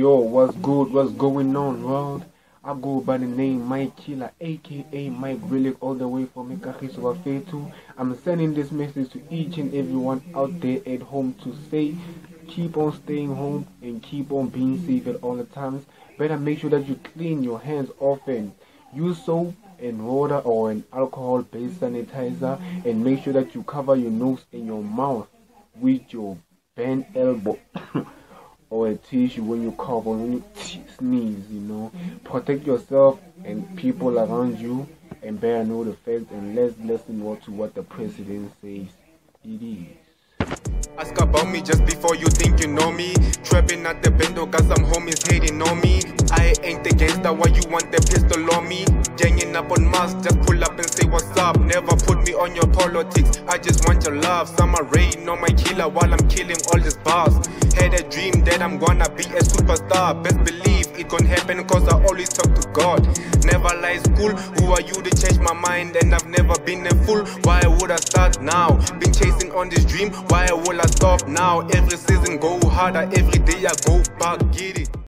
Yo, what's good? What's going on, world? I go by the name Mike Killer, aka Mike Relic, all the way from Ikahiso Fetu. I'm sending this message to each and everyone out there at home to say, keep on staying home and keep on being safe at all the times. Better make sure that you clean your hands often. Use soap and water or an alcohol-based sanitizer, and make sure that you cover your nose and your mouth with your bent elbow. Or a tissue when you cough or when you sneeze, Protect yourself and people around you, and bear know the facts, and let's listen to what the president says. It is. Ask about me just before you think you know me. Trapping at the bendo cause some homies hating on me. I ain't the gangster, why you want the pistol on me? Ganging up on mask, just pull up and say what's up. Never put me on your politics, I just want your love. Some are raiding on my killer while I'm killing all this boss. Had a dream that I'm gonna be a superstar. Best believe it gon' happen cause I always talk to God. Never lie school, who are you to change my mind? And I've never been a fool, why would I start now? Been chasing on this dream, why will I stop now? Every season go harder, every day I go back, get it.